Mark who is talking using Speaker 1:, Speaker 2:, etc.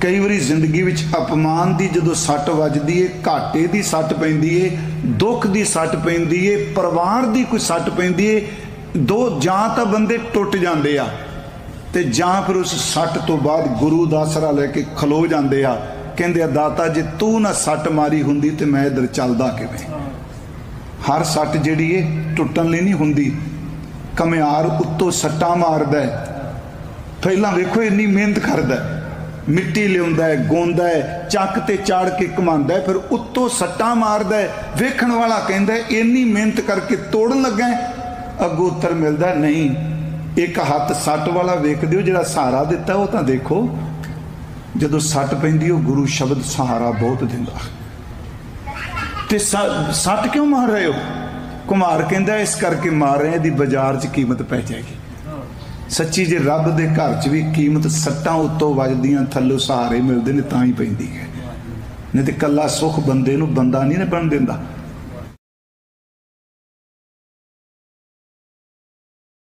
Speaker 1: कई बारी जिंदगी विच अपमान की जो सट वजदी है, घाटे की सट पैंदी है, दुख की सट पैंदी है, परिवार की कोई सट पैंदी है, दो जां तां बंदे टुट जाते आ ते जां फिर उस सट तो बाद गुरु दा आसरा लैके खलो जाते आ। कहंदे आ दाता जे तू ना सट मारी हुंदी ते मैं इधर चलदा किवें। हर सट जिहड़ी है टुटन लई नहीं हुंदी। घमियार उत्तों सट्टां मारदा है, पहलां वेखो इन्नी मेहनत करदा है, मिट्टी लियाउंदा है, गोंदा है, चक ते चाड़ के घुमांदा है, फिर उत्तों सट्टां मारदा है। वेखण वाला कहंदा है इन्नी मेहनत करके तोड़न लगा है, अगों उत्तर मिलदा नहीं। एक हाथ सट वाला वेख दिओ जिहड़ा सहारा दिता वो तां देखो। जदों सट पैंदी वो गुरु शब्द सहारा बहुत दिंदा। ते सट क्यों मार रहे हो? कुमार कहंदा इस करके मार रहे हैं दी बाजार च कीमत पै जाएगी। सच्ची जे रब दे घर च भी कीमत सट्टां उत्तों वजदियां थल्लों सहारे मिलदे ने तां ही पैंदी है, नहीं तो कल्ला सुख बंदे नूं बंदा नहीं ना बन दिंदा।